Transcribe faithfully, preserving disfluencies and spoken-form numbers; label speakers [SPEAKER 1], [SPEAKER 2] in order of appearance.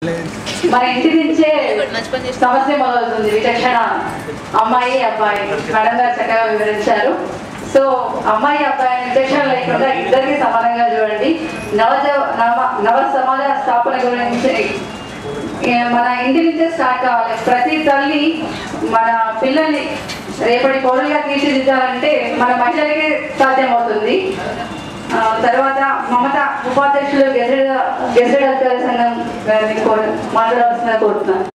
[SPEAKER 1] మన ఇంటి నుంచే సమస్య మొదలవుతుంది. విచక్షణ అమ్మాయి అబ్బాయి మేడం గారు చక్కగా వివరించారు. సో అమ్మాయి అబ్బాయి విచక్షణ లేకుండా ఇద్దరికి సమానంగా చూడండి. నవజ నవ నవ సమాజ స్థాపన గురించి మన ఇంటి నుంచే స్టార్ట్ కావాలి. ప్రతి తల్లి మన పిల్లల్ని రేపటి పౌరులుగా తీర్చిదిద్దాలంటే మన మహిళలకే సాధ్యమవుతుంది. తర్వాత మమత ఉపాధ్యక్షులు గెజెడ్ గెజెడ్ అధికార సంఘం మాట్లాడవలసిన కోరుతున్నాను.